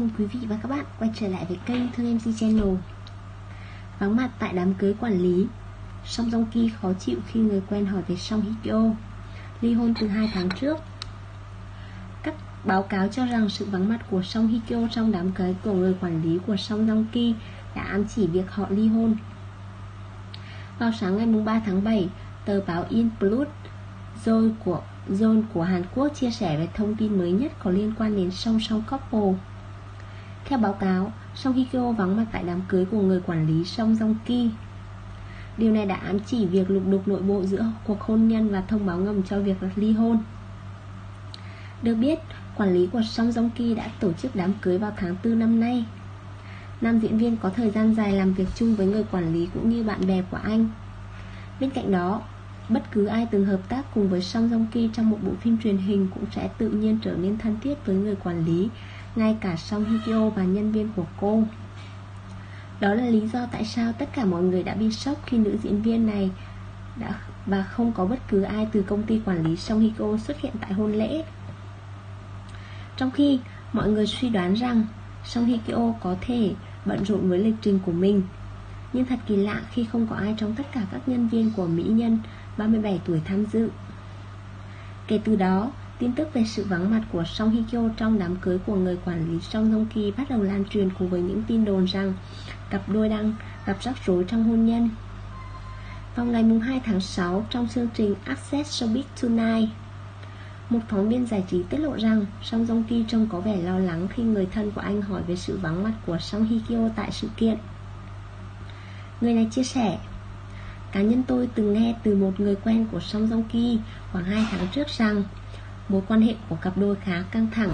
ơn quý vị và các bạn quay trở lại với kênh Thương MC Channel. Vắng mặt tại đám cưới quản lý, Song Joong Ki khó chịu khi người quen hỏi về Song Hye Kyo ly hôn từ 2 tháng trước. Các báo cáo cho rằng sự vắng mặt của Song Hye Kyo trong đám cưới của người quản lý của Song Joong Ki đã ám chỉ việc họ ly hôn. Vào sáng ngày 3 tháng 7, tờ báo In Plus Joong của Hàn Quốc chia sẻ về thông tin mới nhất có liên quan đến Song couple. Theo báo cáo, Song Hye Kyo vắng mặt tại đám cưới của người quản lý Song Joong Ki. Điều này đã ám chỉ việc lục đục nội bộ giữa cuộc hôn nhân và thông báo ngầm cho việc ly hôn. Được biết, quản lý của Song Joong Ki đã tổ chức đám cưới vào tháng 4 năm nay. Nam diễn viên có thời gian dài làm việc chung với người quản lý cũng như bạn bè của anh. Bên cạnh đó, bất cứ ai từng hợp tác cùng với Song Joong Ki trong một bộ phim truyền hình cũng sẽ tự nhiên trở nên thân thiết với người quản lý, ngay cả Song Hye Kyo và nhân viên của cô. Đó là lý do tại sao tất cả mọi người đã bị sốc khi nữ diễn viên này và không có bất cứ ai từ công ty quản lý Song Hye Kyo xuất hiện tại hôn lễ. Trong khi mọi người suy đoán rằng Song Hye Kyo có thể bận rộn với lịch trình của mình, nhưng thật kỳ lạ khi không có ai trong tất cả các nhân viên của mỹ nhân 37 tuổi tham dự. Kể từ đó, tin tức về sự vắng mặt của Song Hye Kyo trong đám cưới của người quản lý Song Joong Ki bắt đầu lan truyền cùng với những tin đồn rằng cặp đôi đang gặp rắc rối trong hôn nhân. Vào ngày 2 tháng 6, trong chương trình Access Showbiz Tonight, một phóng viên giải trí tiết lộ rằng Song Joong Ki trông có vẻ lo lắng khi người thân của anh hỏi về sự vắng mặt của Song Hye Kyo tại sự kiện. Người này chia sẻ: "Cá nhân tôi từng nghe từ một người quen của Song Joong Ki khoảng 2 tháng trước rằng mối quan hệ của cặp đôi khá căng thẳng."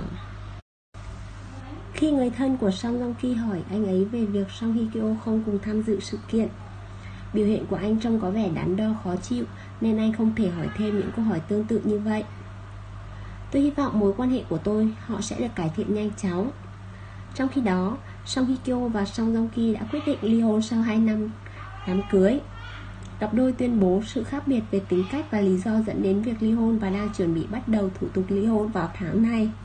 Khi người thân của Song Joong Ki hỏi anh ấy về việc Song Hye Kyo không cùng tham dự sự kiện, biểu hiện của anh trông có vẻ đắn đo khó chịu nên anh không thể hỏi thêm những câu hỏi tương tự như vậy. "Tôi hy vọng mối quan hệ của họ sẽ được cải thiện nhanh chóng." Trong khi đó, Song Hye Kyo và Song Joong Ki đã quyết định ly hôn sau 2 năm đám cưới. Cặp đôi tuyên bố sự khác biệt về tính cách và lý do dẫn đến việc ly hôn và đang chuẩn bị bắt đầu thủ tục ly hôn vào tháng này.